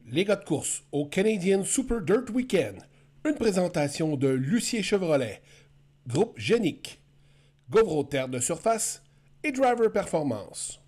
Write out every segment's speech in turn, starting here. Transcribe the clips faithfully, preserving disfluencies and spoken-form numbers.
Les gars de course au Canadian Super Dirt Weekend. Une présentation de Lucier Chevrolet, Groupe Génic, Govro Terre de surface et Driver Performance.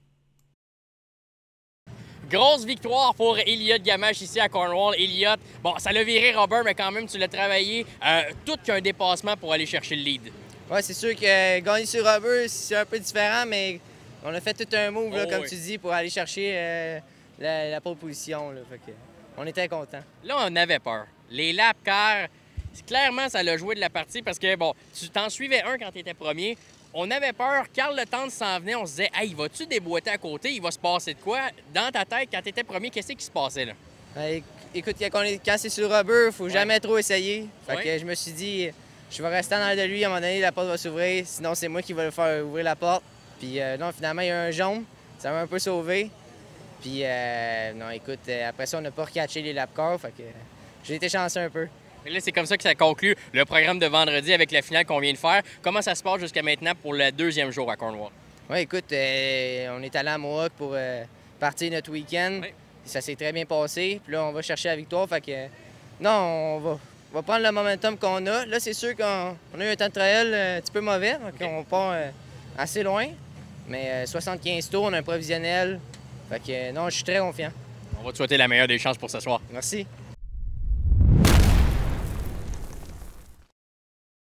Grosse victoire pour Elliott Gamache ici à Cornwall. Elliott, bon, ça l'a viré Robert, mais quand même, tu l'as travaillé. Euh, tout qu'un dépassement pour aller chercher le lead. Oui, c'est sûr que euh, gagner sur Robert, c'est un peu différent, mais on a fait tout un move, là, oh, comme oui. tu dis, pour aller chercher euh, la, la pole position. Là, fait que, on était contents. Là, on avait peur. Les lap cars, clairement, ça l'a joué de la partie parce que, bon, tu t'en suivais un quand tu étais premier. On avait peur. Carl Lecomte s'en venait. On se disait, hey, vas-tu déboîter à côté? Il va se passer de quoi? Dans ta tête, quand tu étais premier, qu'est-ce qui se passait là? Euh, écoute, quand, quand c'est sur Robert, il faut ouais. jamais trop essayer. Fait ouais. que je me suis dit, je vais rester en arrière de lui. À un moment donné, la porte va s'ouvrir. Sinon, c'est moi qui vais le faire ouvrir la porte. Puis euh, non, finalement, il y a un jaune. Ça m'a un peu sauvé. Puis, euh, non, écoute, euh, après ça, on n'a pas recatché les lap cars. Fait que euh, j'ai été chanceux un peu. Et là, c'est comme ça que ça conclut le programme de vendredi avec la finale qu'on vient de faire. Comment ça se passe jusqu'à maintenant pour le deuxième jour à Cornwall? Oui, écoute, euh, on est allé à Mohawk pour euh, partir notre week-end. Oui. Ça s'est très bien passé. Puis là, on va chercher la victoire. Fait que, euh, non, on va, on va prendre le momentum qu'on a. Là, c'est sûr qu'on on a eu un temps de trial euh, un petit peu mauvais. Donc okay. On part euh, assez loin. Mais euh, soixante-quinze tours, on a un provisionnel. Fait que, euh, non, je suis très confiant. On va te souhaiter la meilleure des chances pour ce soir. Merci.